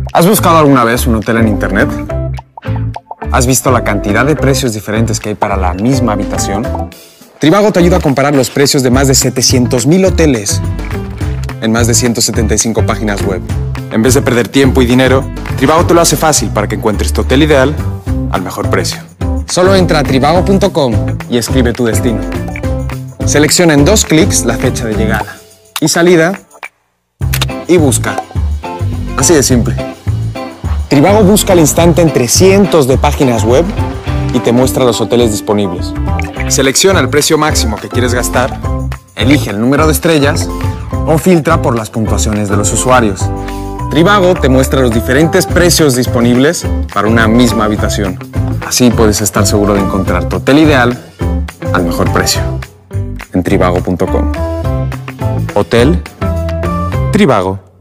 ¿Has buscado alguna vez un hotel en internet? ¿Has visto la cantidad de precios diferentes que hay para la misma habitación? Trivago te ayuda a comparar los precios de más de 700,000 hoteles en más de 175 páginas web. En vez de perder tiempo y dinero, Trivago te lo hace fácil para que encuentres tu hotel ideal al mejor precio. Solo entra a trivago.com y escribe tu destino. Selecciona en 2 clics la fecha de llegada y salida y busca. Así de simple. Trivago busca al instante entre cientos de páginas web y te muestra los hoteles disponibles. Selecciona el precio máximo que quieres gastar, elige el número de estrellas o filtra por las puntuaciones de los usuarios. Trivago te muestra los diferentes precios disponibles para una misma habitación. Así puedes estar seguro de encontrar tu hotel ideal al mejor precio en trivago.com. Hotel Trivago.